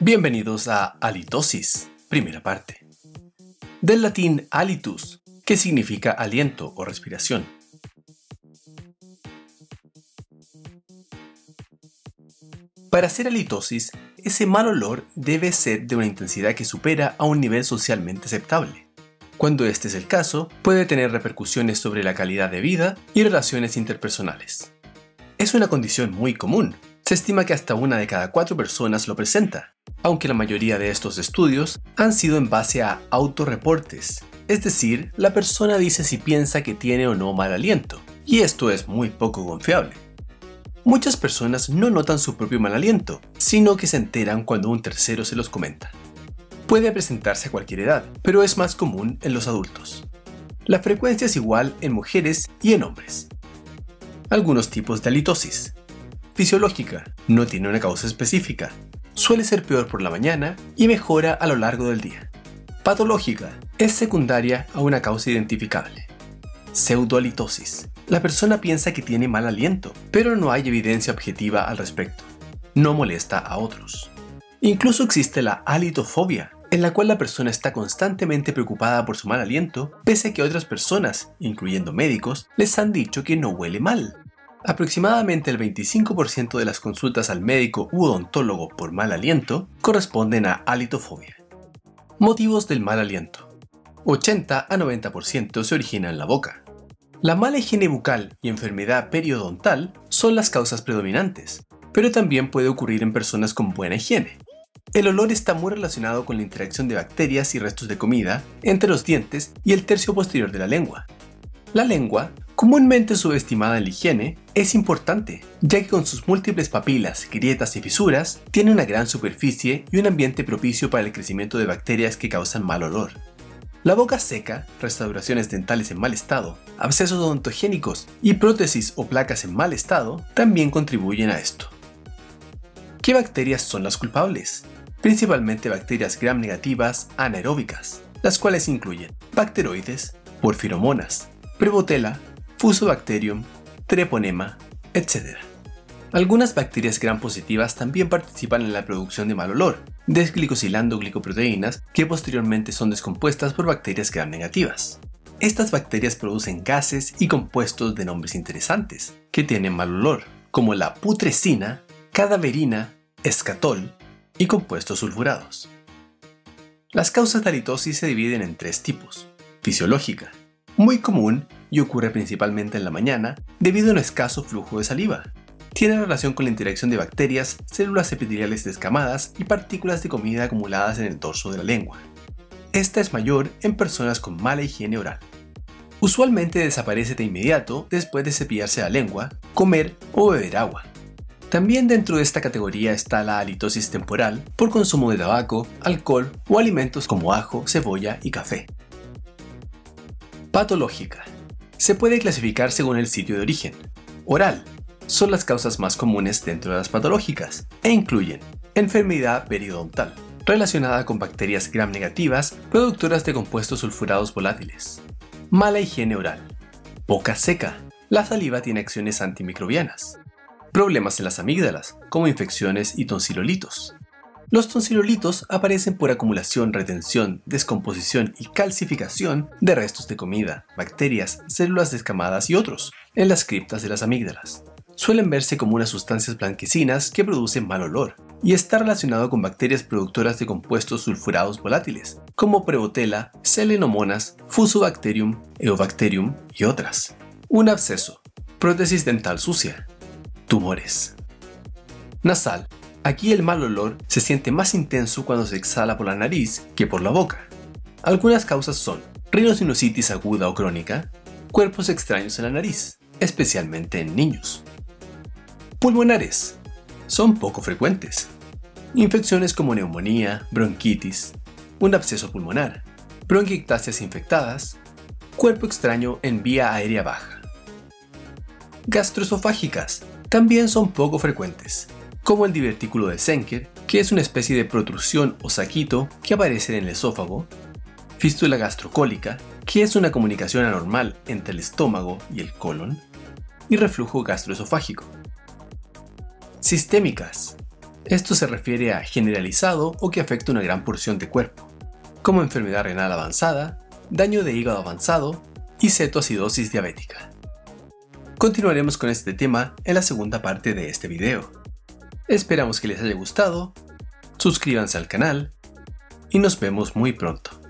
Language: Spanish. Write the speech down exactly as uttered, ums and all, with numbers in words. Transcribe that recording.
Bienvenidos a Halitosis, primera parte. Del latín halitus, que significa aliento o respiración. Para hacer halitosis, ese mal olor debe ser de una intensidad que supera a un nivel socialmente aceptable. Cuando este es el caso, puede tener repercusiones sobre la calidad de vida y relaciones interpersonales. Es una condición muy común. Se estima que hasta una de cada cuatro personas lo presenta, aunque la mayoría de estos estudios han sido en base a autorreportes, es decir, la persona dice si piensa que tiene o no mal aliento, y esto es muy poco confiable. Muchas personas no notan su propio mal aliento, sino que se enteran cuando un tercero se los comenta. Puede presentarse a cualquier edad, pero es más común en los adultos. La frecuencia es igual en mujeres y en hombres. Algunos tipos de halitosis. Fisiológica, no tiene una causa específica. Suele ser peor por la mañana y mejora a lo largo del día. Patológica, es secundaria a una causa identificable. Pseudohalitosis, la persona piensa que tiene mal aliento, pero no hay evidencia objetiva al respecto. No molesta a otros. Incluso existe la halitofobia, en la cual la persona está constantemente preocupada por su mal aliento, pese a que otras personas, incluyendo médicos, les han dicho que no huele mal. Aproximadamente el veinticinco por ciento de las consultas al médico u odontólogo por mal aliento corresponden a halitofobia. Motivos del mal aliento. ochenta a noventa por ciento se origina en la boca. La mala higiene bucal y enfermedad periodontal son las causas predominantes, pero también puede ocurrir en personas con buena higiene. El olor está muy relacionado con la interacción de bacterias y restos de comida entre los dientes y el tercio posterior de la lengua. La lengua, comúnmente subestimada en la higiene, es importante, ya que con sus múltiples papilas, grietas y fisuras, tiene una gran superficie y un ambiente propicio para el crecimiento de bacterias que causan mal olor. La boca seca, restauraciones dentales en mal estado, abscesos odontogénicos y prótesis o placas en mal estado también contribuyen a esto. ¿Qué bacterias son las culpables? Principalmente bacterias gram negativas anaeróbicas, las cuales incluyen bacteroides, porfiromonas, Prevotella, Fusobacterium, Treponema, etcétera. Algunas bacterias gram positivas también participan en la producción de mal olor, desglicosilando glicoproteínas que posteriormente son descompuestas por bacterias gram negativas. Estas bacterias producen gases y compuestos de nombres interesantes, que tienen mal olor, como la putrescina, cadaverina, escatol y compuestos sulfurados. Las causas de halitosis se dividen en tres tipos. Fisiológica, muy común y ocurre principalmente en la mañana debido a un escaso flujo de saliva. Tiene relación con la interacción de bacterias, células epiteliales descamadas y partículas de comida acumuladas en el dorso de la lengua. Esta es mayor en personas con mala higiene oral. Usualmente desaparece de inmediato después de cepillarse la lengua, comer o beber agua. También dentro de esta categoría está la halitosis temporal por consumo de tabaco, alcohol o alimentos como ajo, cebolla y café. Patológica. Se puede clasificar según el sitio de origen. Oral. Son las causas más comunes dentro de las patológicas e incluyen enfermedad periodontal, relacionada con bacterias gram negativas productoras de compuestos sulfurados volátiles. Mala higiene oral. Boca seca. La saliva tiene acciones antimicrobianas. Problemas en las amígdalas, como infecciones y tonsilolitos. Los tonsilolitos aparecen por acumulación, retención, descomposición y calcificación de restos de comida, bacterias, células descamadas y otros, en las criptas de las amígdalas. Suelen verse como unas sustancias blanquecinas que producen mal olor, y está relacionado con bacterias productoras de compuestos sulfurados volátiles, como Prevotella, Selenomonas, Fusobacterium, Eobacterium y otras. Un absceso, prótesis dental sucia, tumores. Nasal. Aquí el mal olor se siente más intenso cuando se exhala por la nariz que por la boca. Algunas causas son rinosinusitis aguda o crónica, cuerpos extraños en la nariz, especialmente en niños. Pulmonares. Son poco frecuentes. Infecciones como neumonía, bronquitis, un absceso pulmonar, bronquiectasias infectadas, cuerpo extraño en vía aérea baja. Gastroesofágicas. También son poco frecuentes, como el divertículo de Zenker, que es una especie de protrusión o saquito que aparece en el esófago, fístula gastrocólica, que es una comunicación anormal entre el estómago y el colon, y reflujo gastroesofágico. Sistémicas. Esto se refiere a generalizado o que afecta una gran porción de cuerpo, como enfermedad renal avanzada, daño de hígado avanzado y cetoacidosis diabética. Continuaremos con este tema en la segunda parte de este video. Esperamos que les haya gustado, suscríbanse al canal y nos vemos muy pronto.